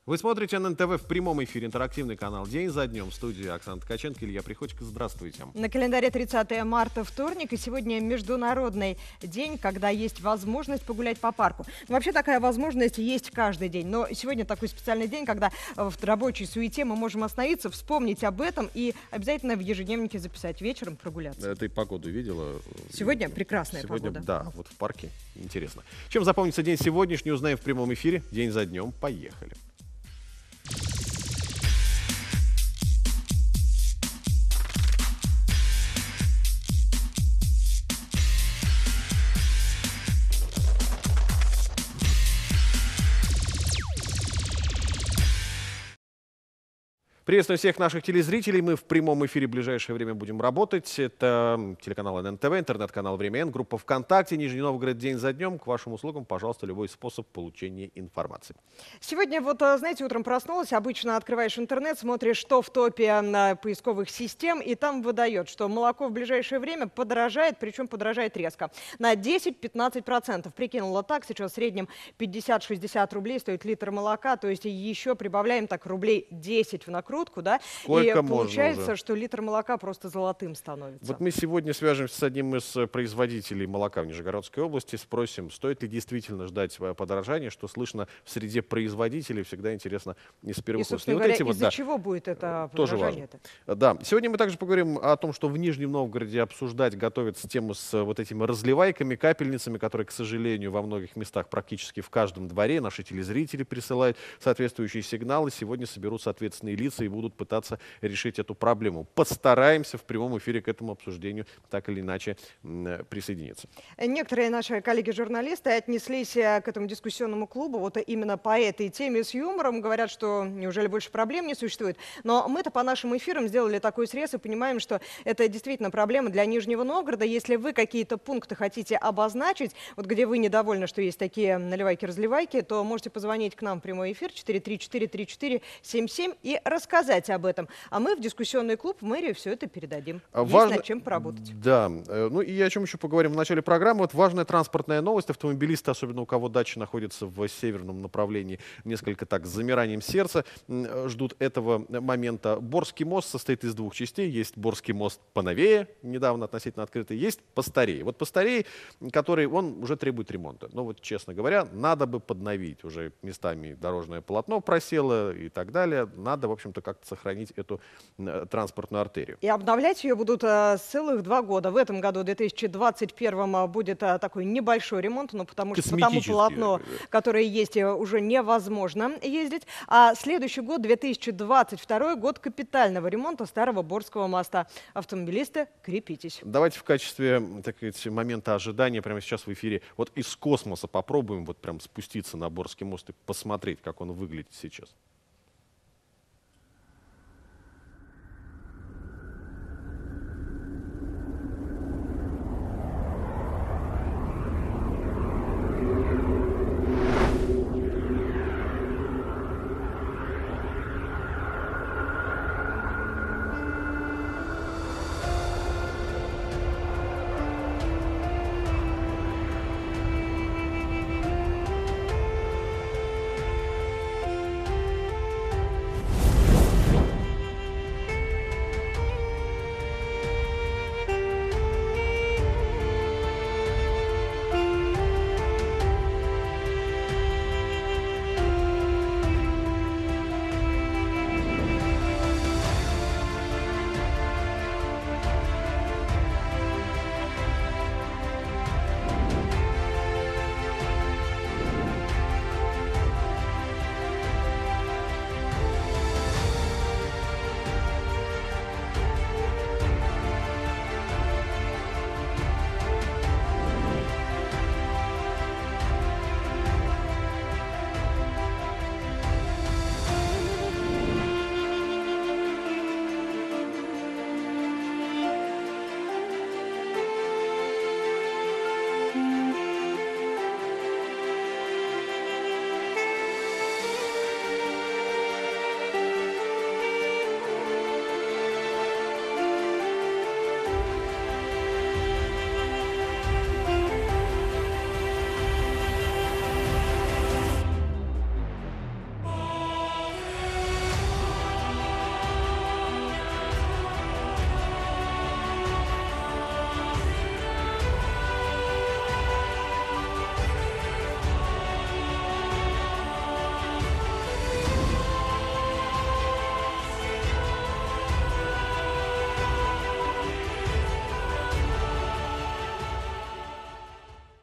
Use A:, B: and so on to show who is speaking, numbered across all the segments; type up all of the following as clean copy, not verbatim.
A: Вы смотрите ННТВ в прямом эфире, интерактивный канал «День за днем». В студии Оксана Ткаченко, Илья Приходько. Здравствуйте.
B: На календаре 30 марта, вторник, и сегодня международный день, когда есть возможность погулять по парку. Вообще такая возможность есть каждый день, но сегодня такой специальный день, когда в рабочей суете мы можем остановиться, вспомнить об этом и обязательно в ежедневнике записать вечером прогуляться.
A: Ты погоду видела?
B: Сегодня прекрасная
A: сегодня,
B: погода.
A: Да, вот в парке. Интересно. Чем запомнится день сегодняшний, узнаем в прямом эфире. День за днем. Поехали. Приветствую всех наших телезрителей. Мы в прямом эфире в ближайшее время будем работать. Это телеканал ННТВ, интернет-канал «Время Н», группа ВКонтакте, Нижний Новгород, день за днем. К вашим услугам, пожалуйста, любой способ получения информации.
B: Сегодня, знаете, утром проснулась, обычно открываешь интернет, смотришь, что в топе поисковых систем, и там выдает, что молоко в ближайшее время подорожает, причем подорожает резко. На 10-15%. Прикинула так, сейчас в среднем 50-60 рублей стоит литр молока, то есть еще прибавляем так рублей 10 в накрутку. Да?
A: Сколько
B: и
A: можно
B: получается,
A: уже?
B: что литр молока просто золотым становится.
A: Вот мы сегодня свяжемся с одним из производителей молока в Нижегородской области, спросим, стоит ли действительно ждать подорожания, что слышно в среде производителей, всегда интересно из первых уст.
B: И, собственно говоря, из-за чего будет это подорожание-то?
A: Да. Сегодня мы также поговорим о том, что в Нижнем Новгороде обсуждать, готовятся тему с вот этими разливайками, капельницами, которые, к сожалению, во многих местах, практически в каждом дворе, наши телезрители присылают соответствующие сигналы. Сегодня соберутся ответственные лица и будут пытаться решить эту проблему. Постараемся в прямом эфире к этому обсуждению так или иначе присоединиться.
B: Некоторые наши коллеги-журналисты отнеслись к этому дискуссионному клубу вот именно по этой теме с юмором. Говорят, что неужели больше проблем не существует. Но мы-то по нашим эфирам сделали такой срез и понимаем, что это действительно проблема для Нижнего Новгорода. Если вы какие-то пункты хотите обозначить, вот где вы недовольны, что есть такие наливайки-разливайки, то можете позвонить к нам в прямой эфир 434-3477 и рассказать об этом. А мы в дискуссионный клуб в мэрию все это передадим. Есть над чем поработать.
A: Да. Ну и о чем еще поговорим в начале программы. Вот важная транспортная новость. Автомобилисты, особенно у кого дача находится в северном направлении, несколько так с замиранием сердца ждут этого момента. Борский мост состоит из двух частей. Есть Борский мост поновее, недавно относительно открытый, есть постарее. Вот постарее, который он уже требует ремонта. Но вот, честно говоря, надо бы подновить. Уже местами дорожное полотно просело и так далее. Надо, в общем-то, как-то сохранить эту транспортную артерию.
B: И обновлять ее будут целых 2 года. В этом году, в 2021, будет такой небольшой ремонт, но потому что по тому полотну, которое есть, уже невозможно ездить. А следующий год, 2022 год капитального ремонта старого Борского моста. Автомобилисты, крепитесь.
A: Давайте в качестве, так сказать, момента ожидания прямо сейчас в эфире вот из космоса попробуем вот прям спуститься на Борский мост и посмотреть, как он выглядит сейчас.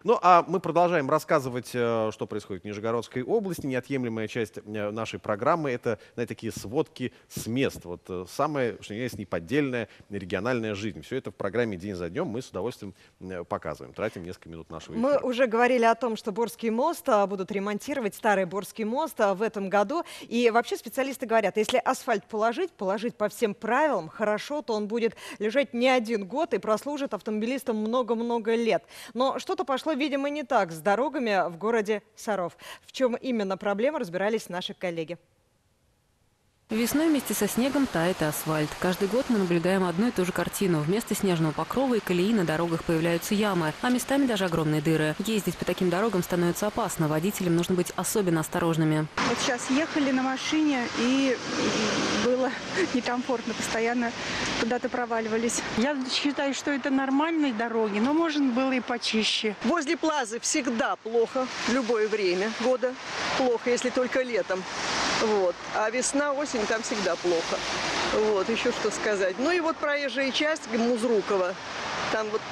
A: Ну, а мы продолжаем рассказывать, что происходит в Нижегородской области. Неотъемлемая часть нашей программы — это, знаете, такие сводки с мест. Вот самое, что есть, неподдельная региональная жизнь. Все это в программе «День за днем» мы с удовольствием показываем. Тратим несколько минут нашего эфира.
B: Мы уже говорили о том, что Борский мост будут ремонтировать, старый Борский мост в этом году. И вообще специалисты говорят, если асфальт положить по всем правилам, хорошо, то он будет лежать не один год и прослужит автомобилистам много-много лет. Но что-то пошло, видимо, не так с дорогами в городе Саров. В чем именно проблема, разбирались наши коллеги.
C: Весной вместе со снегом тает асфальт. Каждый год мы наблюдаем одну и ту же картину. Вместо снежного покрова и колеи на дорогах появляются ямы, а местами даже огромные дыры. Ездить по таким дорогам становится опасно. Водителям нужно быть особенно осторожными.
D: Вот сейчас ехали на машине, и было некомфортно, постоянно куда-то проваливались.
E: Я считаю, что это нормальные дороги, но можно было и почище.
F: Возле Плазы всегда плохо, в любое время года плохо, если только летом. Вот. А весна, осень там всегда плохо. Вот, еще что сказать. Ну и вот проезжая часть Музрукова. Там вот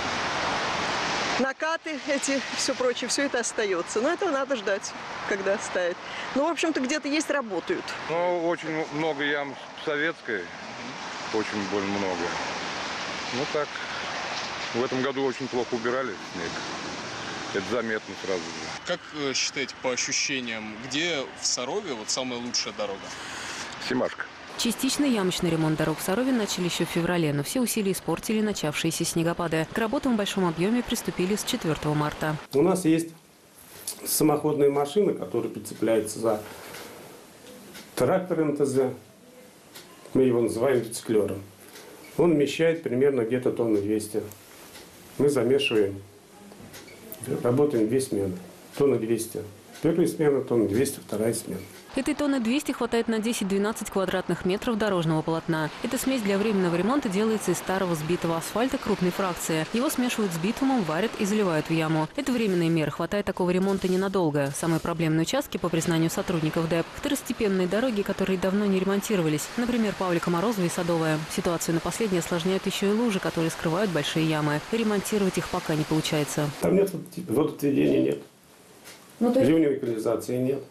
F: накаты эти, все прочее, все это остается. Но это надо ждать, когда ставят. Ну, в общем-то, где-то есть, работают.
G: Ну, очень много ям советской, очень больно много. Ну так, в этом году очень плохо убирали снег. Это заметно сразу же.
H: Как считаете, по ощущениям, где в Сарове вот самая лучшая дорога?
G: Семашка.
C: Частичный ямочный ремонт дорог в Сарове начали еще в феврале, но все усилия испортили начавшиеся снегопады. К работам в большом объеме приступили с 4 марта.
I: У нас есть самоходные машины, которые прицепляются за трактор МТЗ. Мы его называем рециклером. Он вмещает примерно где-то тонны 200. Мы замешиваем. Работаем 2 смены. Тонна 200. Первая смена, тонна 200, вторая смена.
C: Этой тонны 200 хватает на 10-12 квадратных метров дорожного полотна. Эта смесь для временного ремонта делается из старого сбитого асфальта крупной фракции. Его смешивают с битумом, варят и заливают в яму. Это временные меры. Хватает такого ремонта ненадолго. Самые проблемные участки, по признанию сотрудников ДЭП, второстепенные дороги, которые давно не ремонтировались. Например, Павлика Морозова и Садовая. Ситуацию на последнее осложняют еще и лужи, которые скрывают большие ямы. Ремонтировать их пока не получается.
I: Там нет водоотведения, нет. Ливневой канализации нет.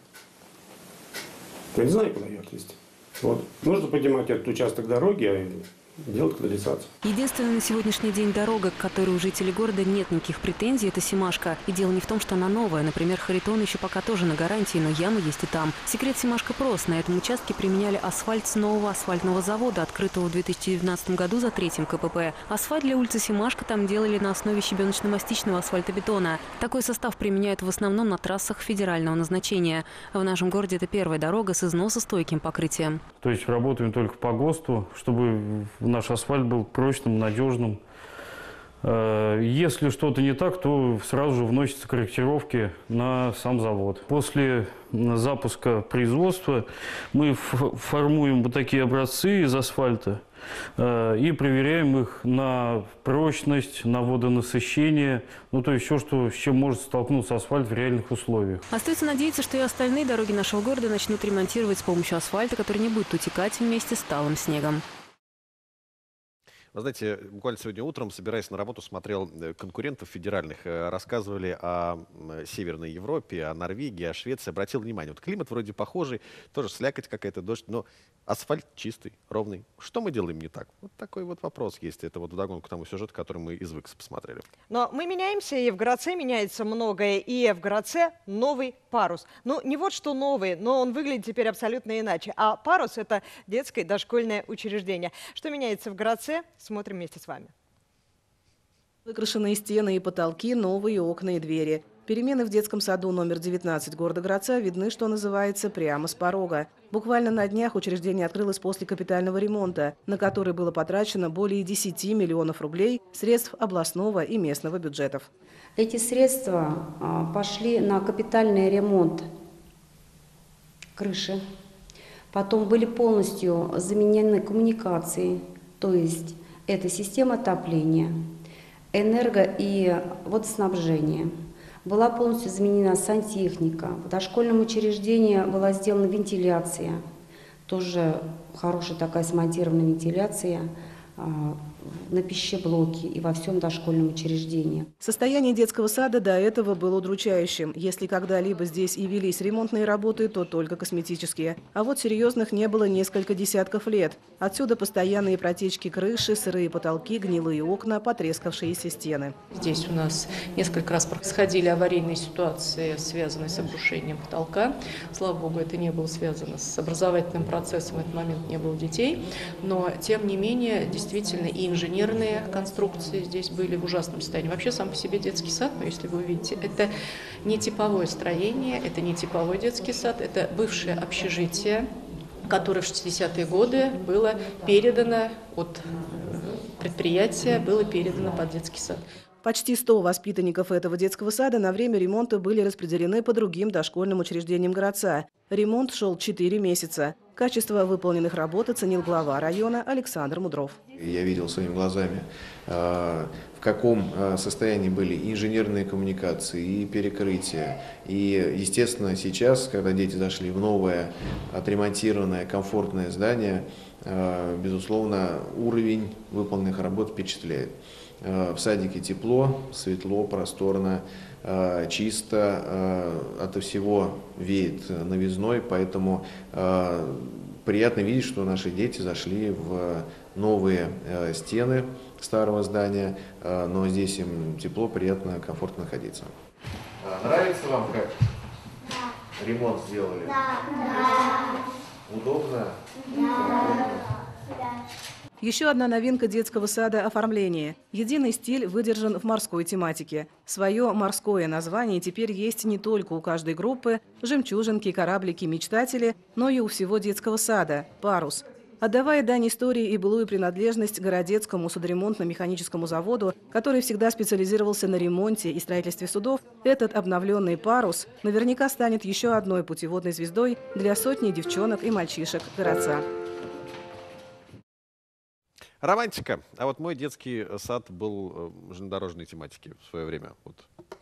I: Я не знаю, куда ее отвезти. Вот. Нужно поднимать этот участок дороги, а делать канализацию.
C: Единственная на сегодняшний день дорога, к которой у жителей города нет никаких претензий, это Семашка. И дело не в том, что она новая. Например, Харитон еще пока тоже на гарантии, но ямы есть и там. Секрет Семашка прост. На этом участке применяли асфальт с нового асфальтного завода, открытого в 2019 году за 3-м КПП. Асфальт для улицы Семашка там делали на основе щебеночно-мастичного асфальтобетона. Такой состав применяют в основном на трассах федерального назначения. В нашем городе это первая дорога с износостойким покрытием.
J: То есть работаем только по ГОСТу, чтобы наш асфальт был прочным, надежным. Если что-то не так, то сразу же вносятся корректировки на сам завод. После запуска производства мы формуем вот такие образцы из асфальта и проверяем их на прочность, на водонасыщение, ну то есть все, с чем может столкнуться асфальт в реальных условиях.
C: Остается надеяться, что и остальные дороги нашего города начнут ремонтировать с помощью асфальта, который не будет утекать вместе с талым снегом.
A: Вы знаете, буквально сегодня утром, собираясь на работу, смотрел конкурентов федеральных, рассказывали о Северной Европе, о Норвегии, о Швеции. Обратил внимание, вот климат вроде похожий, тоже слякоть какая-то, дождь, но асфальт чистый, ровный. Что мы делаем не так? Вот такой вот вопрос есть. Это вот вдогонку к тому сюжету, который мы из ВИКС посмотрели.
B: Но мы меняемся, и в Гродце меняется многое, и в Гродце новый парус. Ну, не вот что новый, но он выглядит теперь абсолютно иначе. А парус — это детское дошкольное учреждение. Что меняется в Гродце? Смотрим вместе с вами.
K: Выкрашенные стены и потолки, новые окна и двери. Перемены в детском саду номер 19 города Гродца видны, что называется, прямо с порога. Буквально на днях учреждение открылось после капитального ремонта, на который было потрачено более 10 миллионов рублей средств областного и местного бюджетов.
L: Эти средства пошли на капитальный ремонт крыши. Потом были полностью заменены коммуникации, то есть это система отопления, энерго- и водоснабжение. Была полностью заменена сантехника. В дошкольном учреждении была сделана вентиляция. Тоже хорошая такая смонтированная вентиляция. на пищеблоке и во всем дошкольном учреждении.
K: Состояние детского сада до этого было удручающим. Если когда-либо здесь и велись ремонтные работы, то только косметические. А вот серьезных не было несколько десятков лет. Отсюда постоянные протечки крыши, сырые потолки, гнилые окна, потрескавшиеся стены.
M: Здесь у нас несколько раз происходили аварийные ситуации, связанные с обрушением потолка. Слава богу, это не было связано с образовательным процессом, в этот момент не было детей. Но, тем не менее, действительно и инженерные конструкции здесь были в ужасном состоянии. Вообще, сам по себе детский сад, если вы увидите, это не типовое строение, это не типовой детский сад, это бывшее общежитие, которое в 60-е годы было передано от предприятия, было передано под детский сад.
K: Почти 100 воспитанников этого детского сада на время ремонта были распределены по другим дошкольным учреждениям городца. Ремонт шел 4 месяца. Качество выполненных работ оценил глава района Александр Мудров.
N: Я видел своими глазами, в каком состоянии были инженерные коммуникации и перекрытия. И, естественно, сейчас, когда дети зашли в новое, отремонтированное, комфортное здание, безусловно, уровень выполненных работ впечатляет. В садике тепло, светло, просторно, чисто, от всего веет новизной, поэтому приятно видеть, что наши дети зашли в новые стены старого здания, но здесь им тепло, приятно, комфортно находиться. Нравится вам, как ремонт сделали? Да. Удобно? Да.
K: Еще одна новинка детского сада – оформление. Единый стиль выдержан в морской тематике. Свое морское название теперь есть не только у каждой группы – жемчужинки, кораблики, мечтатели, но и у всего детского сада – парус. Отдавая дань истории и былую принадлежность Городецкому судоремонтно-механическому заводу, который всегда специализировался на ремонте и строительстве судов, этот обновленный парус наверняка станет еще одной путеводной звездой для сотни девчонок и мальчишек городца.
A: Романтика. А вот мой детский сад был железнодорожной тематики в свое время. Вот.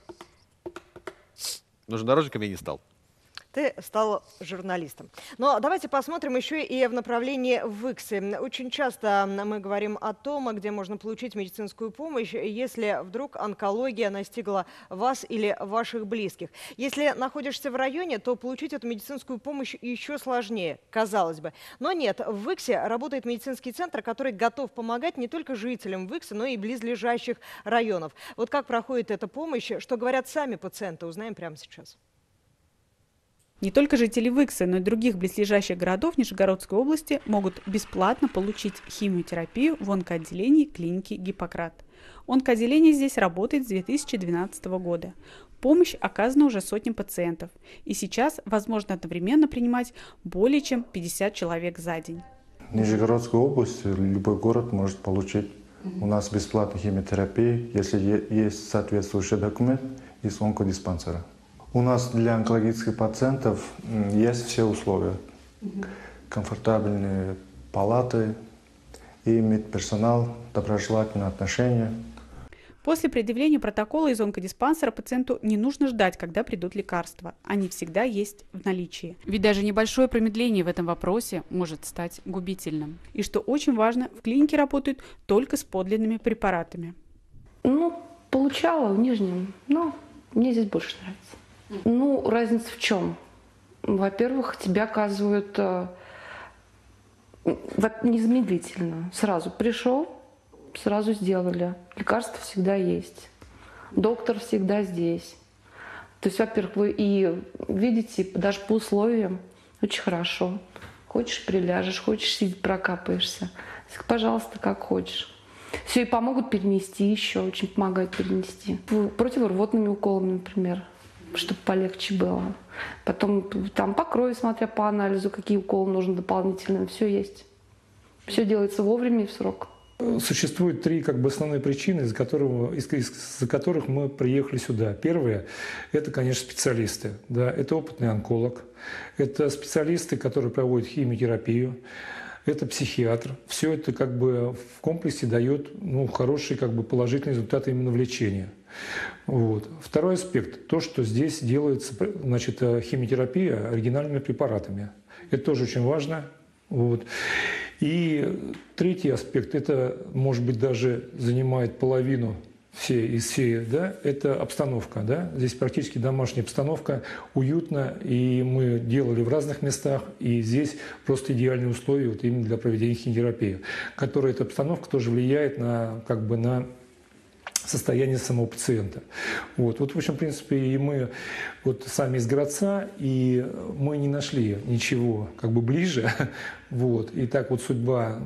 A: Но железнодорожником я не стал.
B: Ты стал журналистом. Но давайте посмотрим еще и в направлении ВИКСы. Очень часто мы говорим о том, где можно получить медицинскую помощь, если вдруг онкология настигла вас или ваших близких. Если находишься в районе, то получить эту медицинскую помощь еще сложнее, казалось бы. Но нет, в ВИКСе работает медицинский центр, который готов помогать не только жителям ВИКСа, но и близлежащих районов. Вот как проходит эта помощь, что говорят сами пациенты, узнаем прямо сейчас.
O: Не только жители ВИКСа, но и других близлежащих городов Нижегородской области могут бесплатно получить химиотерапию в онкоотделении клиники «Гиппократ». Онкоотделение здесь работает с 2012 года. Помощь оказана уже сотням пациентов. И сейчас возможно одновременно принимать более чем 50 человек за день.
P: В Нижегородской области любой город может получить у нас бесплатную химиотерапию, если есть соответствующий документ из онкодиспансера. У нас для онкологических пациентов есть все условия. Комфортабельные палаты и медперсонал, доброжелательные отношения.
O: После предъявления протокола из онкодиспансера пациенту не нужно ждать, когда придут лекарства. Они всегда есть в наличии. Ведь даже небольшое промедление в этом вопросе может стать губительным. И что очень важно, в клинике работают только с подлинными препаратами.
Q: Получала в Нижнем, но мне здесь больше нравится. Разница в чем? Во-первых, тебя оказывают незамедлительно. Сразу пришел, сразу сделали. Лекарства всегда есть. Доктор всегда здесь. То есть, во-первых, вы и видите, даже по условиям, очень хорошо. Хочешь, приляжешь, хочешь, сидеть, прокапаешься. Пожалуйста, как хочешь. Все, и помогут перенести еще, очень помогают перенести. Противорвотными уколами, например, чтобы полегче было. Потом там по крови, смотря по анализу, какие уколы нужны дополнительные, все есть. Все делается вовремя и в срок.
R: Существует три основные причины, из-за которых мы приехали сюда. Первое – это, конечно, специалисты. Да, это опытный онколог, это специалисты, которые проводят химиотерапию, это психиатр. Все это в комплексе дает хороший положительный результат именно в лечении. Вот. Второй аспект – то, что здесь делается химиотерапия оригинальными препаратами. Это тоже очень важно. Вот. И третий аспект, это, может быть, даже занимает половину всей, да, это обстановка, да. Здесь практически домашняя обстановка, уютно, и мы делали в разных местах, и здесь просто идеальные условия вот именно для проведения химиотерапии, которая эта обстановка тоже влияет на, как бы, на состояние самого пациента. Вот, в общем, в принципе, и мы вот сами из городца, и мы не нашли ничего как бы ближе. Вот, и так вот судьба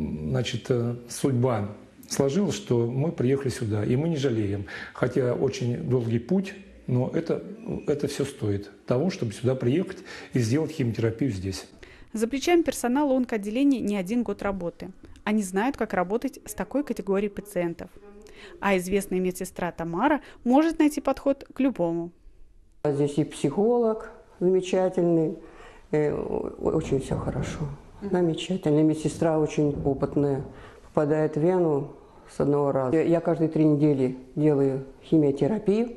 R: сложилось, что мы приехали сюда, и мы не жалеем. Хотя очень долгий путь, но это все стоит того, чтобы сюда приехать и сделать химиотерапию здесь.
O: За плечами персонала онкоотделения не 1 год работы. Они знают, как работать с такой категорией пациентов. А известная медсестра Тамара может найти подход к любому.
S: Здесь и психолог замечательный, очень все хорошо. Замечательная медсестра, очень опытная. Попадает в вену с одного раза. Я каждые 3 недели делаю химиотерапию.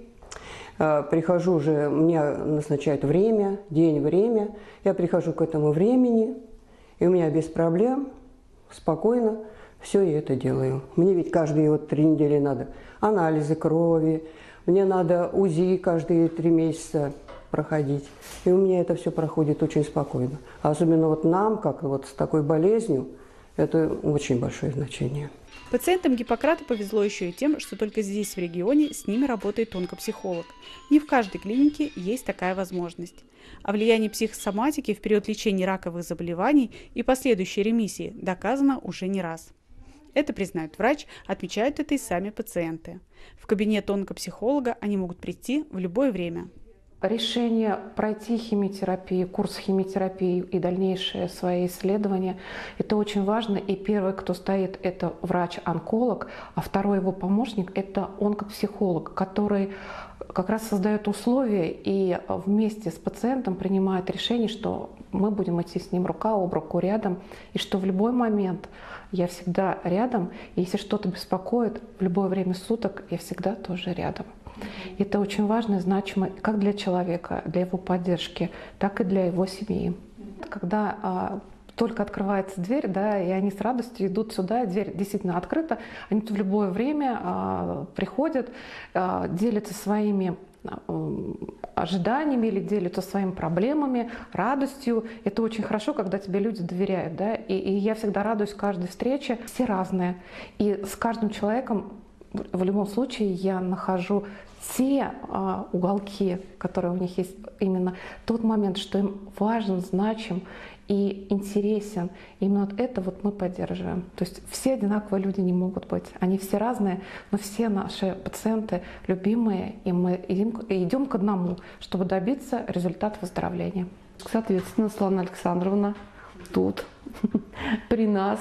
S: Прихожу уже, мне назначают время, день, время. Я прихожу к этому времени, и у меня без проблем, спокойно все я это делаю. Мне ведь каждые 3 недели надо анализы крови, мне надо УЗИ каждые 3 месяца проходить. И у меня это все проходит очень спокойно. Особенно вот нам, как вот с такой болезнью, это очень большое значение.
O: Пациентам Гиппократа повезло еще и тем, что только здесь, в регионе, с ними работает онкопсихолог. Не в каждой клинике есть такая возможность. О влиянии психосоматики в период лечения раковых заболеваний и последующей ремиссии доказано уже не раз. Это признают врач, отмечают это и сами пациенты. В кабинет онкопсихолога они могут прийти в любое время.
Q: Решение пройти химиотерапию, курс химиотерапии и дальнейшие свои исследования – это очень важно. И первый, кто стоит, это врач-онколог, а второй его помощник – это онкопсихолог, который как раз создает условия и вместе с пациентом принимает решение, что мы будем идти с ним рука об руку рядом, и что в любой момент я всегда рядом, и если что-то беспокоит, в любое время суток я всегда тоже рядом. Это очень важно и значимо как для человека, для его поддержки, так и для его семьи. Когда только открывается дверь, да, и они с радостью идут сюда, дверь действительно открыта, они в любое время приходят, делятся своими ожиданиями или делятся своими проблемами, радостью. Это очень хорошо, когда тебе люди доверяют. Да? И я всегда радуюсь каждой встрече. Все разные. И с каждым человеком в любом случае я нахожу те уголки, которые у них есть, именно тот момент, что им важен, значим и интересен. Именно вот это вот мы поддерживаем. То есть все одинаковые люди не могут быть. Они все разные, но все наши пациенты любимые, и мы идем к одному, чтобы добиться результата выздоровления.
T: Соответственно, Светлана Александровна тут, при нас,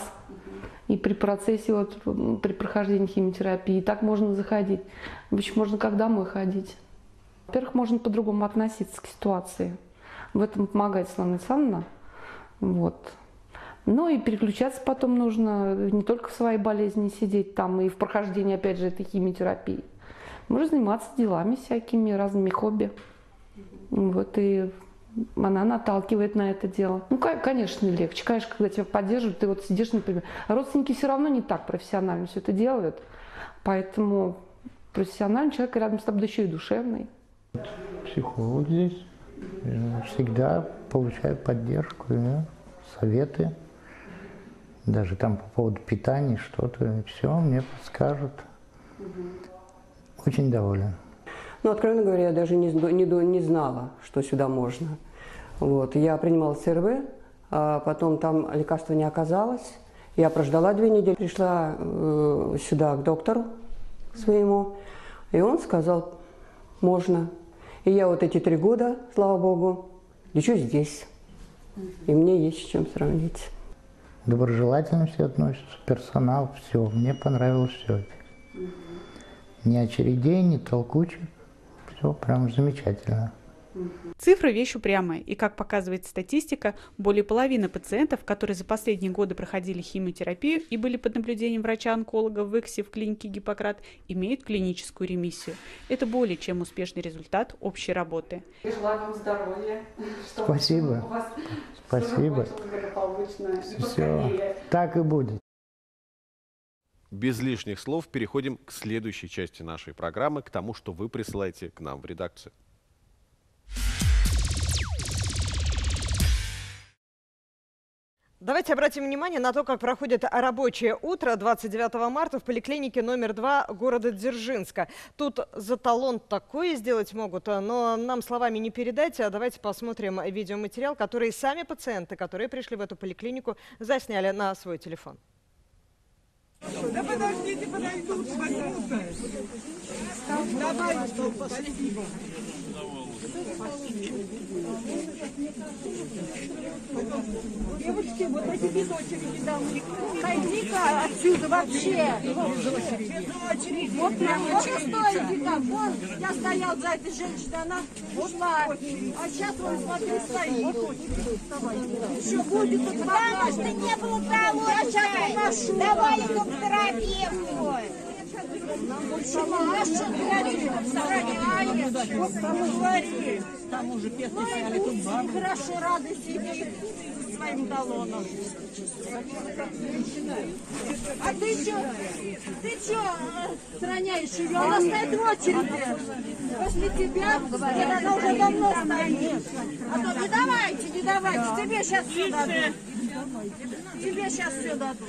T: и при процессе, вот, при прохождении химиотерапии, так можно заходить. Ведь можно как домой ходить. Во-первых, можно по-другому относиться к ситуации. В этом помогает Светлана Александровна. Вот. Ну и переключаться потом нужно не только в своей болезни сидеть там и в прохождении, опять же, этой химиотерапии. Можно заниматься делами всякими, разными хобби. Вот, и она наталкивает на это дело. Ну, конечно, легче. Конечно, когда тебя поддерживают, ты вот сидишь, например. А родственники все равно не так профессионально все это делают. Поэтому профессиональный человек рядом с тобой, да еще и душевный.
U: Психолог здесь всегда получает поддержку, да, советы. Даже там по поводу питания что-то. Все мне подскажут. Очень доволен.
S: Ну, откровенно говоря, я даже не знала, что сюда можно. Вот. Я принимала ЦРВ, а потом там лекарства не оказалось. Я прождала 2 недели, пришла сюда к доктору своему, и он сказал, можно. И я вот эти 3 года, слава богу, лечу здесь. И мне есть с чем сравнить.
U: Доброжелательно все относятся, персонал, все. Мне понравилось все. Ни очередей, ни толкучих. Все прям замечательно.
O: Цифры – вещь упрямая, и, как показывает статистика, более половины пациентов, которые за последние годы проходили химиотерапию и были под наблюдением врача-онколога в ИКСе в клинике Гиппократ, имеют клиническую ремиссию. Это более чем успешный результат общей работы.
T: Желаю вам здоровья.
U: Спасибо. Спасибо.
E: обычно.
U: Все, так и будет.
A: Без лишних слов переходим к следующей части нашей программы, к тому, что вы присылаете к нам в редакцию.
B: Давайте обратим внимание на то, как проходит рабочее утро 29 марта в поликлинике номер 2 города Дзержинска. Тут за талон такое сделать могут, но нам словами не передать. Давайте посмотрим видеоматериал, который сами пациенты, которые пришли в эту поликлинику, засняли на свой телефон.
D: Да подождите, подойдут, возьмутся. Давай, спасибо. Девочки, вот эти без очереди домой. Сойди-ка отсюда вообще. Без очереди. Вот прям стоите там. Вон, я стоял за этой женщиной, она ушла. А сейчас он, смотри, стоит. Еще будет тут потому что не было того. Я сейчас выношу. Давай его к терапевту. Нам больше наша говори. Там уже песни стояли тут бабы. Хорошо, рады сидеть со своим талоном. А ты что страняешь ее? Она стоит в очереди. После тебя, она уже давно стоит. А то не давайте, тебе сейчас все дадут. Тебе сейчас все дадут.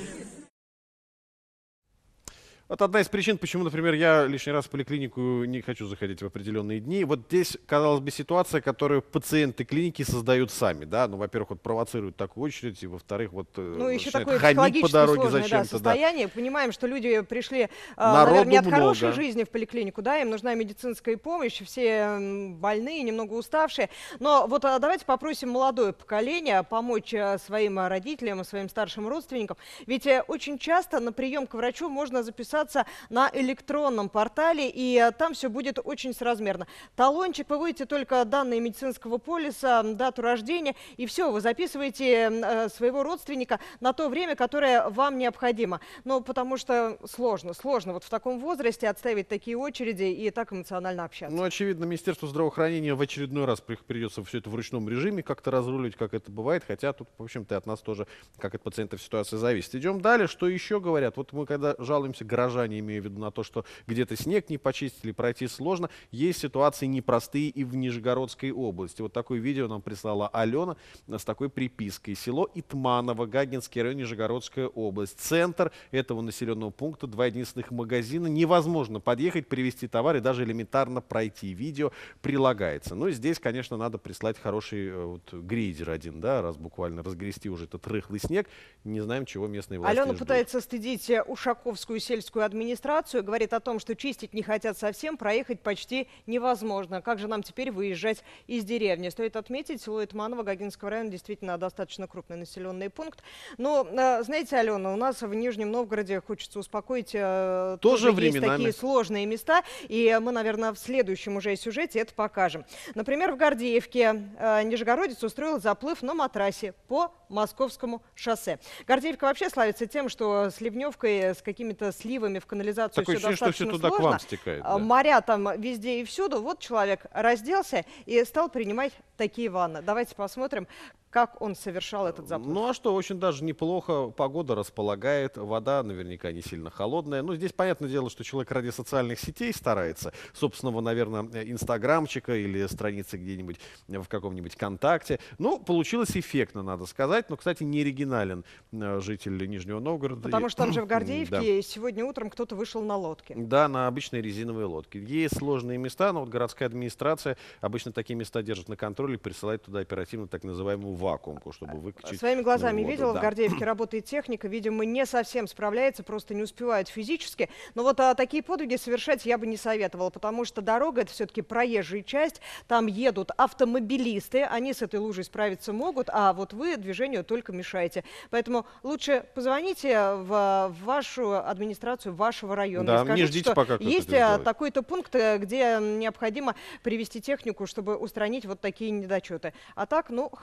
A: Вот одна из причин, почему, например, я лишний раз в поликлинику не хочу заходить в определенные дни. Вот здесь, казалось бы, ситуация, которую пациенты клиники создают сами, да. Ну, во-первых, вот провоцируют такую очередь, и во-вторых, вот
B: еще такое
A: ходить по дороге
B: сложное,
A: зачем-то.
B: Состояние. Да. Понимаем, что люди пришли, наверное, не от хорошей жизни в поликлинику, да, им нужна медицинская помощь, все больные, немного уставшие. Но вот давайте попросим молодое поколение помочь своим родителям, своим старшим родственникам. Ведь очень часто на прием к врачу можно записаться на электронном портале, и там все будет очень соразмерно. Талончик, вы вводите только данные медицинского полиса, дату рождения, и все, вы записываете своего родственника на то время, которое вам необходимо. Ну, потому что сложно вот в таком возрасте отстаивать такие очереди и так эмоционально общаться.
A: Ну, очевидно, Министерству здравоохранения в очередной раз придется все это в ручном режиме как-то разруливать, как это бывает, хотя тут, в общем-то, от нас тоже, как от пациентов, ситуация зависит. Идем далее. Что еще говорят? Вот мы, когда жалуемся, горожане, имею в виду на то, что где-то снег не почистили, пройти сложно. Есть ситуации непростые и в Нижегородской области. Вот такое видео нам прислала Алена с такой припиской. Село Итманово, Гагинский район, Нижегородская область. Центр этого населенного пункта, 2 единственных магазина. Невозможно подъехать, привезти товар и даже элементарно пройти. Видео прилагается. Ну и здесь, конечно, надо прислать хороший грейдер один, да, раз буквально разгрести уже этот рыхлый снег. Не знаем, чего местные власти
B: Алена
A: ждут.
B: пытается стыдить Ушаковскую сельскую администрацию, говорит о том, что чистить не хотят совсем, проехать почти невозможно. Как же нам теперь выезжать из деревни? Стоит отметить, село Итманово Гагинского района действительно достаточно крупный населенный пункт. Но, знаете, Алена, у нас в Нижнем Новгороде, хочется успокоить, тоже есть такие сложные места, и мы, наверное, в следующем уже сюжете это покажем. Например, в Гордеевке нижегородец устроил заплыв на матрасе по Московскому шоссе. Гордеевка вообще славится тем, что с ливневкой, с какими-то сливами в канализацию
A: такое
B: все
A: ощущение,
B: достаточно
A: что все туда
B: сложно.
A: к вам стекает. Да.
B: Моря там везде и всюду. Вот человек разделся и стал принимать такие ванны. Давайте посмотрим, как он совершал этот заплыв.
A: Ну а что, очень даже неплохо. Погода располагает, вода наверняка не сильно холодная. Ну здесь понятное дело, что человек ради социальных сетей старается. Собственного, наверное, инстаграмчика или страницы где-нибудь в каком-нибудь ВКонтакте. Ну, получилось эффектно, надо сказать. Но, кстати, не оригинален житель Нижнего Новгорода.
B: Потому что там же в Гордеевке сегодня утром кто-то вышел на лодке.
A: Да, на обычной резиновой лодке. Есть сложные места, но вот городская администрация обычно такие места держит на контроле и присылает туда оперативно так называемую вакуумку, чтобы выкачать.
B: Своими глазами
A: воду,
B: видела,
A: да.
B: в Гордеевке работает техника, видимо, не совсем справляется, просто не успевает физически. Но вот такие подвиги совершать я бы не советовала, потому что дорога — это все-таки проезжая часть, там едут автомобилисты, они с этой лужей справиться могут, а вот вы движению только мешаете. Поэтому лучше позвоните в вашу администрацию вашего района.
A: Да,
B: и скажите,
A: не ждите,
B: что
A: пока
B: есть такой-то пункт, где необходимо привести технику, чтобы устранить вот такие недочеты. А так, ну, хайпа ради.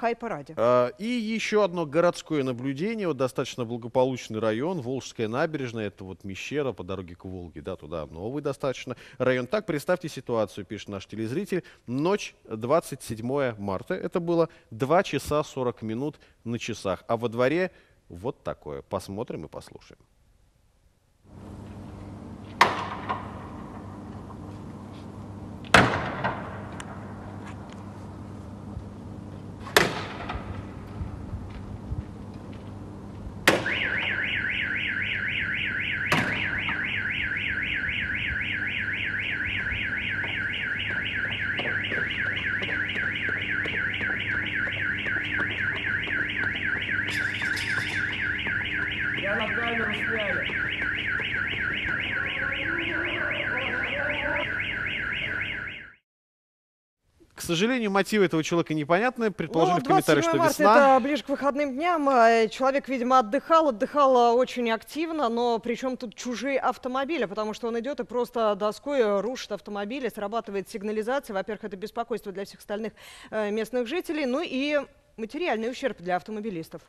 B: городе.
A: И еще одно городское наблюдение. Вот достаточно благополучный район, Волжская набережная, это вот Мещера по дороге к Волге, да, туда новый достаточно район. Так, представьте ситуацию, пишет наш телезритель. Ночь 27 марта, это было 2 часа 40 минут на часах. А во дворе вот такое. Посмотрим и послушаем. К сожалению, мотивы этого человека непонятны. Предположили в комментариях, что
B: марта
A: весна.
B: это ближе к выходным дням. Человек, видимо, отдыхал очень активно, но причем тут чужие автомобили, потому что он идет и просто доской рушит автомобили, срабатывает сигнализация. Во-первых, это беспокойство для всех остальных местных жителей, ну и материальный ущерб для автомобилистов.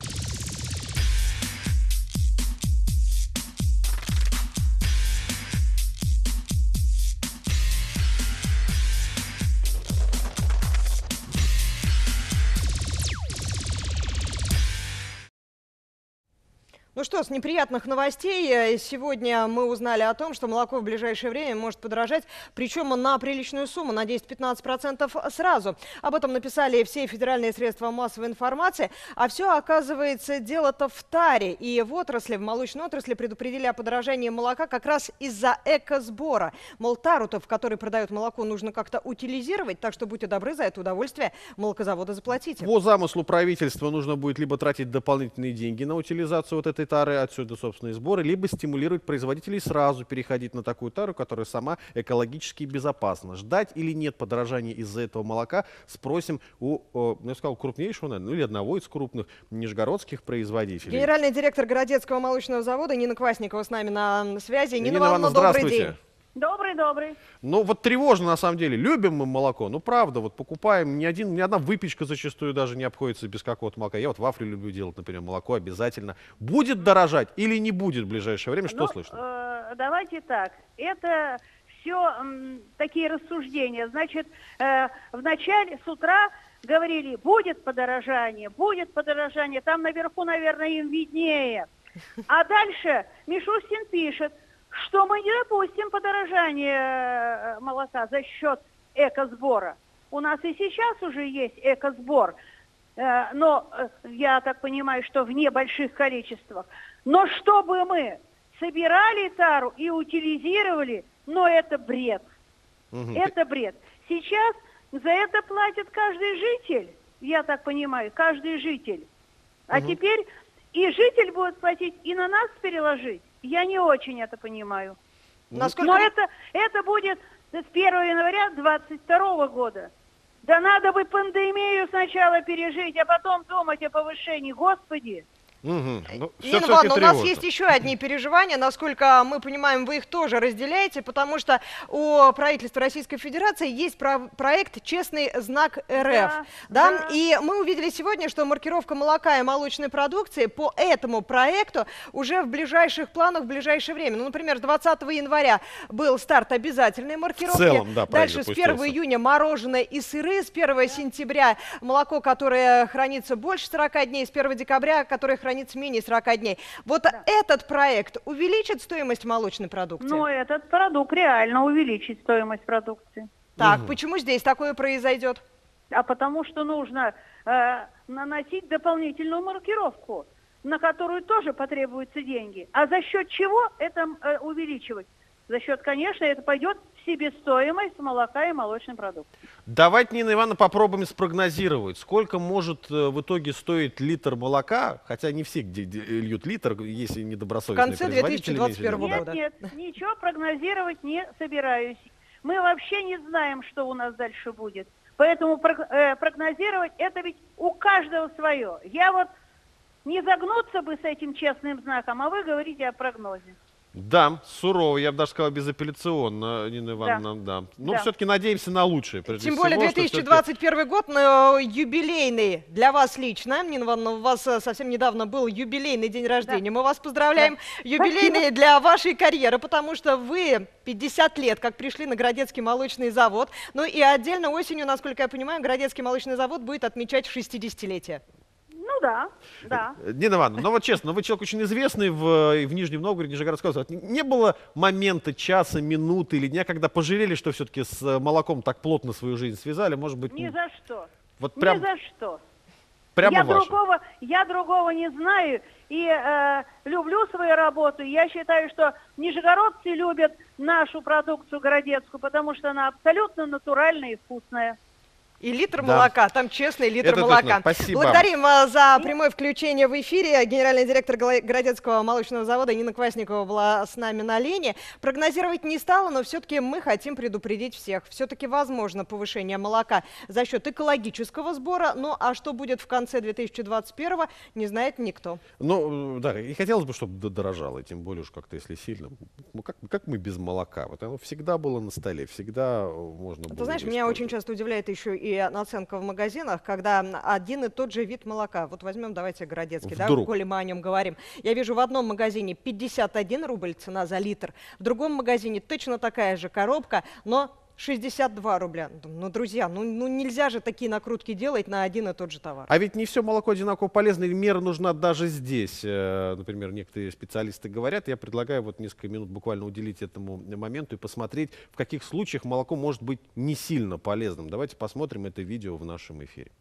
B: Ну что, с неприятных новостей. Сегодня мы узнали о том, что молоко в ближайшее время может подорожать, причем на приличную сумму, на 10-15% сразу. Об этом написали все федеральные средства массовой информации. А все, оказывается, дело-то в таре. И в отрасли, в молочной отрасли предупредили о подорожании молока как раз из-за экосбора. Мол, тару-то, в которой продают молоко, нужно как-то утилизировать, так что будьте добры, за это удовольствие молокозавода заплатите.
A: По замыслу правительства нужно будет либо тратить дополнительные деньги на утилизацию вот этой тары, отсюда собственные сборы, либо стимулировать производителей сразу переходить на такую тару, которая сама экологически безопасна. Ждать или нет подорожания из-за этого молока, спросим у, я сказал, крупнейшего, наверное, ну или одного из крупных нижегородских производителей.
B: Генеральный директор Городецкого молочного завода Нина Квасникова с нами на связи. Нина Ивановна, добрый день.
F: Добрый.
A: Ну вот тревожно на самом деле. Любим мы молоко, ну правда, вот покупаем, ни одна выпечка зачастую даже не обходится без какого-то молока. Я вот вафли люблю делать, например, молоко обязательно. Будет дорожать или не будет в ближайшее время? Что слышно?
F: Давайте так. Это все такие рассуждения. Значит, вначале с утра говорили, будет подорожание. Там наверху, наверное, им виднее. А дальше Мишустин пишет, что мы не допустим подорожания молока за счет экосбора. У нас и сейчас уже есть экосбор, но я так понимаю, что в небольших количествах. Но чтобы мы собирали тару и утилизировали, но это бред. Это бред. Сейчас за это платит каждый житель, я так понимаю, каждый житель. А теперь и житель будет платить, и на нас переложить. Я не очень это понимаю.
B: Насколько...
F: Но это будет с 1 января 2022 года. Да надо бы пандемию сначала пережить, а потом думать о повышении. Господи!
A: Ну,
B: Нина Ивановна, у нас есть еще одни переживания, насколько мы понимаем, вы их тоже разделяете, потому что у правительства Российской Федерации есть проект «Честный знак РФ». Да? И мы увидели сегодня, что маркировка молока и молочной продукции по этому проекту уже в ближайших планах в ближайшее время. Ну, например, 20 января был старт обязательной маркировки.
A: В целом, да,
B: дальше с 1 июня мороженое и сыры, с 1 сентября молоко, которое хранится больше 40 дней, с 1 декабря, которое хранится менее 40 дней. Вот этот проект увеличит стоимость молочной продукции?
F: Ну, этот продукт реально увеличит стоимость продукции.
B: Так, почему здесь такое произойдет?
F: А потому что нужно наносить дополнительную маркировку, на которую тоже потребуются деньги. А за счет чего это увеличивать? За счет, конечно, это пойдет в себестоимость молока и молочной продукции.
A: Давайте, Нина Ивановна, попробуем спрогнозировать, сколько может в итоге стоить литр молока, хотя не все, где льют литр, если недобросовестные производители.
F: В конце 2021 года. Нет, ничего прогнозировать не собираюсь. Мы вообще не знаем, что у нас дальше будет. Поэтому прогнозировать, это ведь у каждого свое. Я вот не загнуться бы с этим честным знаком, а вы говорите о прогнозе.
A: Да, сурово, я бы даже сказал, безапелляционно, Нина Ивановна, да. Но все-таки надеемся на лучшее.
B: Тем более 2021 год, но юбилейный для вас лично. Нина Ивановна, у вас совсем недавно был юбилейный день рождения. Мы вас поздравляем. Юбилейный для вашей карьеры, потому что вы 50 лет, как пришли на Городецкий молочный завод. Ну и отдельно осенью, насколько я понимаю, Городецкий молочный завод будет отмечать 60-летие.
F: Ну да, да.
A: Нина Ивановна, ну вот честно, вы человек очень известный в Нижнем Новгороде, Нижегородской области. Не было момента, часа, минуты или дня, когда пожалели, что все-таки с молоком так плотно свою жизнь связали? Может быть,
F: ни за что.
A: Вот прям,
F: ни за что.
A: Прямо
F: я другого не знаю и люблю свою работу. Я считаю, что нижегородцы любят нашу продукцию городецкую, потому что она абсолютно натуральная и вкусная.
B: И литр молока, там честный литр молока.
A: Спасибо.
B: Благодарим за прямое включение в эфире. Генеральный директор Городецкого молочного завода Нина Квасникова была с нами на линии. Прогнозировать не стала, но все-таки мы хотим предупредить всех. Все-таки возможно повышение молока за счет экологического сбора. Ну а что будет в конце 2021-го, не знает никто.
A: Ну да, и хотелось бы, чтобы дорожало, тем более уж как-то если сильно. Как мы без молока? Вот оно всегда было на столе, всегда можно было.
B: Ты знаешь, меня очень часто удивляет еще и наценка в магазинах, когда один и тот же вид молока. Вот возьмем, давайте, Городецкий, да, коли мы о нем говорим. Я вижу в одном магазине 51 рубль цена за литр, в другом магазине точно такая же коробка, но 62 рубля. Ну, друзья, ну нельзя же такие накрутки делать на один и тот же товар.
A: А ведь не все молоко одинаково полезно, и мера нужна даже здесь. Например, некоторые специалисты говорят, я предлагаю вот несколько минут буквально уделить этому моменту и посмотреть, в каких случаях молоко может быть не сильно полезным. Давайте посмотрим это видео в нашем эфире.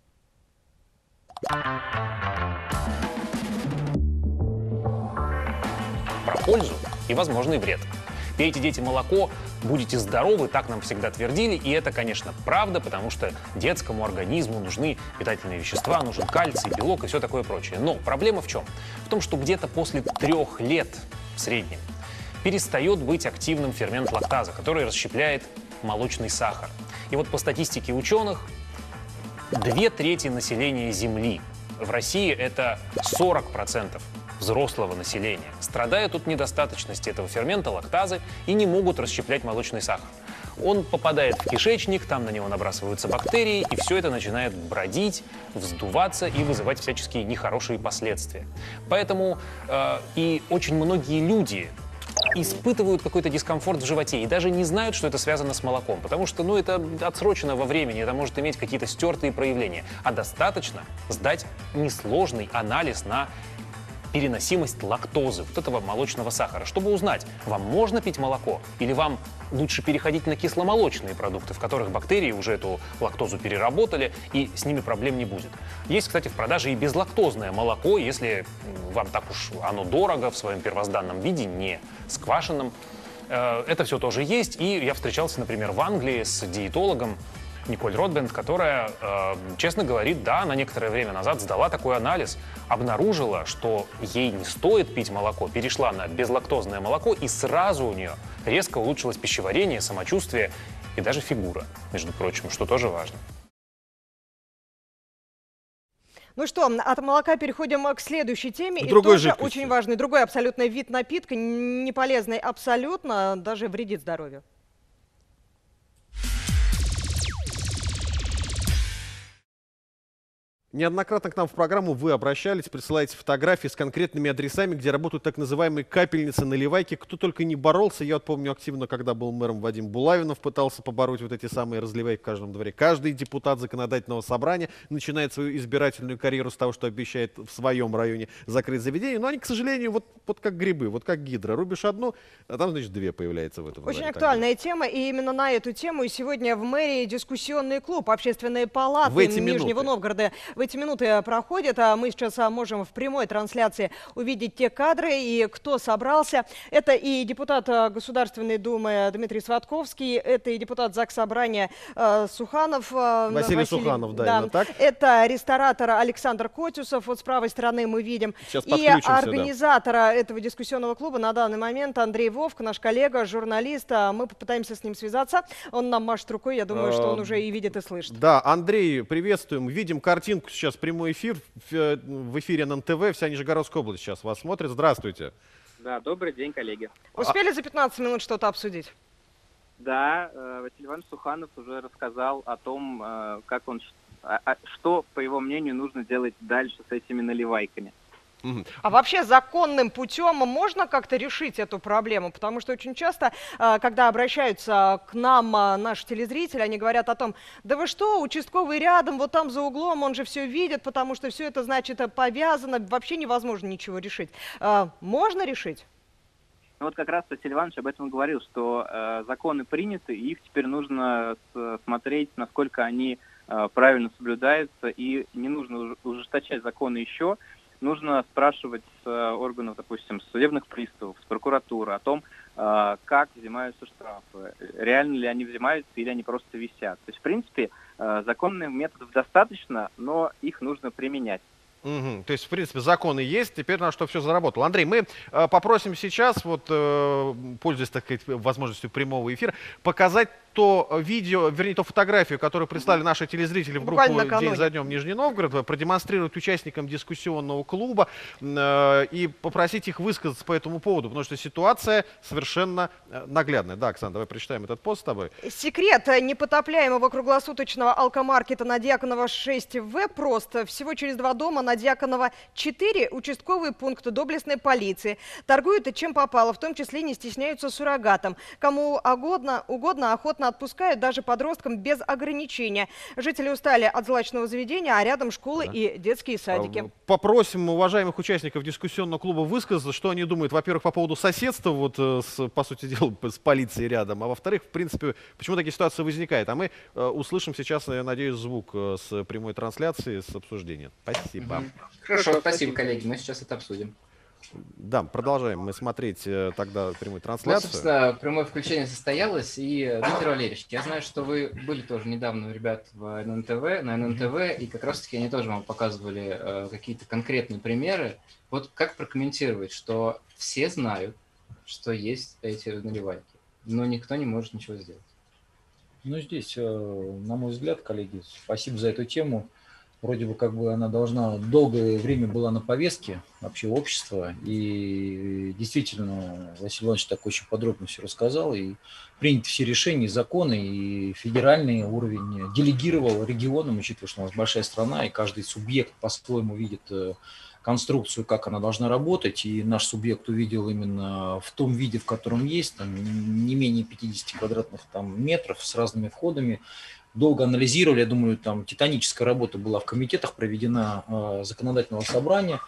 H: Про пользу и возможный вред. Пейте, дети, молоко, будете здоровы, так нам всегда твердили. И это, конечно, правда, потому что детскому организму нужны питательные вещества, нужен кальций, белок и все такое прочее. Но проблема в чем? В том, что где-то после 3 лет в среднем перестает быть активным фермент лактаза, который расщепляет молочный сахар. И вот по статистике ученых, 2/3 населения Земли, в России это 40% взрослого населения, страдают от недостаточности этого фермента лактазы и не могут расщеплять молочный сахар. Он попадает в кишечник, там на него набрасываются бактерии, и все это начинает бродить, вздуваться и вызывать всяческие нехорошие последствия. Поэтому и очень многие люди испытывают какой-то дискомфорт в животе и даже не знают, что это связано с молоком, потому что, ну, это отсрочено во времени, это может иметь какие-то стертые проявления. А достаточно сдать несложный анализ на переносимость лактозы, вот этого молочного сахара, чтобы узнать, вам можно пить молоко или вам лучше переходить на кисломолочные продукты, в которых бактерии уже эту лактозу переработали, и с ними проблем не будет. Есть, кстати, в продаже и безлактозное молоко, если вам так уж оно дорого в своем первозданном виде, не сквашенном. Это все тоже есть, и я встречался, например, в Англии с диетологом Николь Ротбенд, которая честно говорит, да, она некоторое время назад сдала такой анализ, обнаружила, что ей не стоит пить молоко, перешла на безлактозное молоко, и сразу у нее резко улучшилось пищеварение, самочувствие и даже фигура, между прочим, что тоже важно.
B: Ну что, от молока переходим к следующей теме. И
A: другой
B: тоже
A: жидкости.
B: очень важный, другой абсолютно вид напитка, не полезный абсолютно, даже вредит здоровью.
A: Неоднократно к нам в программу вы обращались, присылаете фотографии с конкретными адресами, где работают так называемые капельницы-наливайки. Кто только не боролся. Я вот помню активно, когда был мэром Вадим Булавинов, пытался побороть вот эти самые разливайки в каждом дворе. Каждый депутат законодательного собрания начинает свою избирательную карьеру с того, что обещает в своем районе закрыть заведение. Но они, к сожалению, вот как грибы, вот как гидра. Рубишь одну, а там, значит, две появляется в этом.
B: Очень актуальная тема, и именно на эту тему и сегодня в мэрии дискуссионный клуб «Общественные палаты» Нижнего Новгорода в эти минуты проходит. Мы сейчас можем в прямой трансляции увидеть те кадры и кто собрался. Это и депутат Государственной Думы Дмитрий Сватковский, это и депутат Заксобрания Суханов.
A: Василий Суханов, да, именно так.
B: Это ресторатор Александр Котюсов, вот с правой стороны мы видим. И организатора этого дискуссионного клуба на данный момент Андрей Вовк, наш коллега, журналист. Мы попытаемся с ним связаться. Он нам машет рукой, я думаю, что он уже и видит, и слышит.
A: Да, Андрей, приветствуем. Видим картинку сейчас, прямой эфир в эфире ННТВ. Вся Нижегородская область сейчас вас смотрит. Здравствуйте.
G: Да, добрый день, коллеги.
B: Успели за 15 минут что-то обсудить?
G: Да, Василий Иванович Суханов уже рассказал о том, что, по его мнению, нужно делать дальше с этими наливайками.
B: А вообще законным путем можно как-то решить эту проблему? Потому что очень часто, когда обращаются к нам наши телезрители, они говорят о том, да вы что, участковый рядом, вот там за углом, он же все видит, потому что все это, значит, повязано, вообще невозможно ничего решить. Можно решить?
G: Ну вот как раз Василий Иванович об этом говорил, что законы приняты, и их теперь нужно смотреть, насколько они правильно соблюдаются, и не нужно ужесточать законы еще. Нужно спрашивать с органов, допустим, с судебных приставов, с прокуратуры о том, как взимаются штрафы, реально ли они взимаются или они просто висят. То есть, в принципе, законных методов достаточно, но их нужно применять.
A: То есть, в принципе, законы есть, теперь на что все заработало. Андрей, мы попросим сейчас, вот, пользуясь, так сказать, возможностью прямого эфира, показать то видео, вернее, ту фотографию, которую прислали наши телезрители в группу «День за днем Нижний Новгород», продемонстрировать участникам дискуссионного клуба и попросить их высказаться по этому поводу, потому что ситуация совершенно наглядная. Да, Оксана, давай прочитаем этот пост с тобой.
B: Секрет непотопляемого круглосуточного алкомаркета на Дьяконова 6В прост. Всего через 2 дома на Дьяконова 4 участковый пункт доблестной полиции. Торгуют чем попало, в том числе не стесняются суррогатом. Кому угодно, охотно отпускают даже подросткам без ограничения. Жители устали от злачного заведения, а рядом школы и детские садики.
A: Попросим уважаемых участников дискуссионного клуба высказаться, что они думают, во-первых, по поводу соседства, вот, по сути дела, с полицией рядом, а во-вторых, в принципе, почему такие ситуации возникают. А мы услышим сейчас, я надеюсь, звук с прямой трансляции, с обсуждения. Спасибо.
V: Хорошо, спасибо, коллеги, мы сейчас это обсудим.
A: Да, продолжаем мы смотреть тогда прямую трансляцию.
V: Вот, собственно, прямое включение состоялось. И, Дмитрий Валерьевич, я знаю, что вы были тоже недавно у ребят на ННТВ, и как раз-таки они тоже вам показывали какие-то конкретные примеры. Вот как прокомментировать, что все знают, что есть эти наливайки, но никто не может ничего сделать?
W: Ну, здесь, на мой взгляд, коллеги, спасибо за эту тему. Вроде бы как бы она должна, долгое время была на повестке вообще общества, и действительно Василий Иванович так очень подробно все рассказал, и приняты все решения, и законы, и федеральный уровень делегировал регионам, учитывая, что у нас большая страна, и каждый субъект по-своему видит конструкцию, как она должна работать, и наш субъект увидел именно в том виде, в котором есть, там, не менее 50 квадратных там, метров с разными входами. Долго анализировали, я думаю, там титаническая работа была в комитетах проведена законодательного собрания.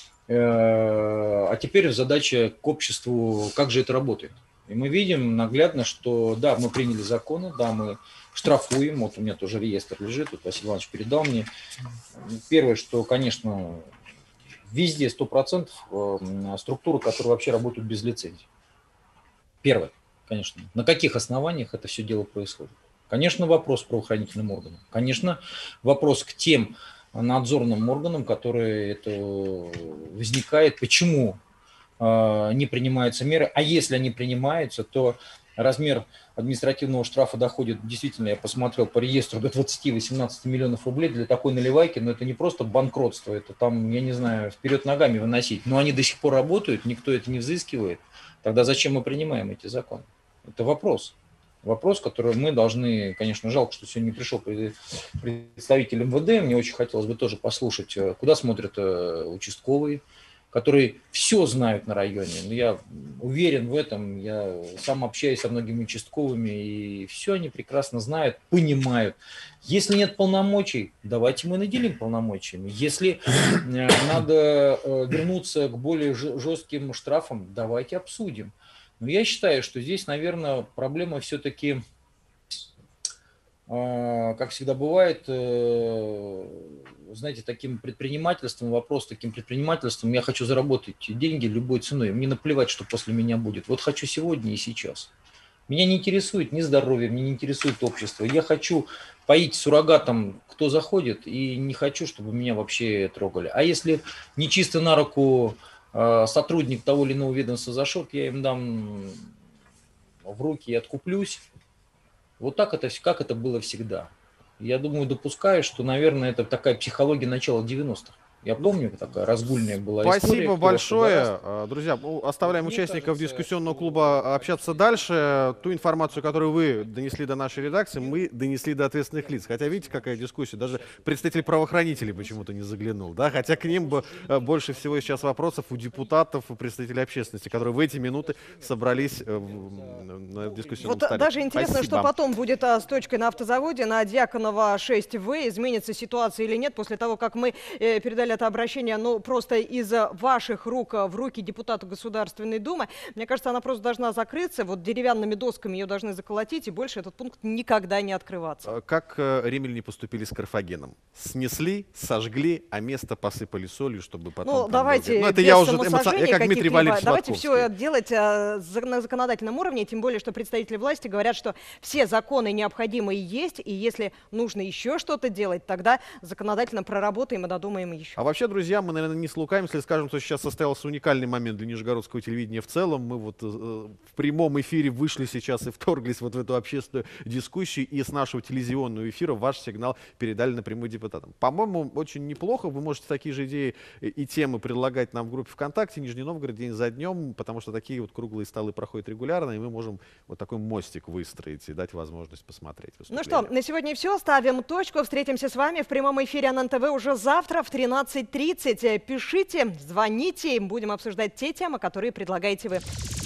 W: А теперь задача к обществу, как же это работает. И мы видим наглядно, что да, мы приняли законы, да, мы штрафуем, вот у меня тоже реестр лежит, вот Василий Иванович передал мне. Первое, что, конечно, везде 100% структуры, которые вообще работают без лицензии. Первое, конечно, на каких основаниях это все дело происходит. Конечно, вопрос к правоохранительным органам. Конечно, вопрос к тем надзорным органам, которые это возникает, почему не принимаются меры. А если они принимаются, то размер административного штрафа доходит, действительно, я посмотрел по реестру, до 20-18 миллионов рублей для такой наливайки, но это не просто банкротство, это там, я не знаю, вперед ногами выносить. Но они до сих пор работают, никто это не взыскивает. Тогда зачем мы принимаем эти законы? Это вопрос. Вопрос, который мы должны, конечно, жалко, что сегодня не пришел представитель МВД, мне очень хотелось бы тоже послушать, куда смотрят участковые, которые все знают на районе. Но я уверен в этом, я сам общаюсь со многими участковыми, и все они прекрасно знают, понимают. Если нет полномочий, давайте мы наделим полномочиями. Если надо вернуться к более жестким штрафам, давайте обсудим. Но я считаю, что здесь, наверное, проблема все-таки, как всегда бывает, знаете, таким предпринимательством, вопрос таким предпринимательством, я хочу заработать деньги любой ценой, мне наплевать, что после меня будет. Вот хочу сегодня и сейчас. Меня не интересует ни здоровье, меня не интересует общество. Я хочу поить суррогатом, кто заходит, и не хочу, чтобы меня вообще трогали. А если не чисто на руку сотрудник того или иного ведомства зашел, я им дам в руки и откуплюсь. Вот так это, как это было всегда. Я думаю, допускаю, что, наверное, это такая психология начала 90-х. Я помню, такая разгульная была история.
A: Спасибо большое. Друзья, оставляем участников дискуссионного клуба общаться дальше. Ту информацию, которую вы донесли до нашей редакции, мы донесли до ответственных лиц. Хотя видите, какая дискуссия. Даже представитель правоохранителей почему-то не заглянул. Да? Хотя к ним бы больше всего сейчас вопросов у депутатов, у представителей общественности, которые в эти минуты собрались на дискуссионном столе.
B: Даже интересно,
A: Спасибо.
B: что потом будет с точкой на автозаводе на Дьяконова 6В. Изменится ситуация или нет после того, как мы передали это обращение, ну, просто из ваших рук в руки депутату Государственной Думы. Мне кажется, она просто должна закрыться. Вот деревянными досками ее должны заколотить, и больше этот пункт никогда не открываться.
A: Как римляне поступили с Карфагеном? Снесли, сожгли, а место посыпали солью, чтобы потом...
B: Ну, давайте
A: это
B: без
A: я уже
B: самосожжения
A: как Дмитрий Валерьевич
B: давайте
A: Сладковский.
B: все делать на законодательном уровне, тем более, что представители власти говорят, что все законы необходимые есть, и если нужно еще что-то делать, тогда законодательно проработаем и додумаем еще.
A: А вообще, друзья, мы, наверное, не слукаем, если скажем, что сейчас состоялся уникальный момент для нижегородского телевидения в целом. Мы вот в прямом эфире вышли сейчас и вторглись вот в эту общественную дискуссию, и с нашего телевизионного эфира ваш сигнал передали напрямую депутатам. По-моему, очень неплохо. Вы можете такие же идеи и темы предлагать нам в группе ВКонтакте Нижний Новгород день за днем, потому что такие вот круглые столы проходят регулярно, и мы можем вот такой мостик выстроить и дать возможность посмотреть выступление.
B: Ну что, на сегодня все. Ставим точку. Встретимся с вами в прямом эфире на НТВ уже завтра в 13:30. Пишите, звоните, будем обсуждать те темы, которые предлагаете вы.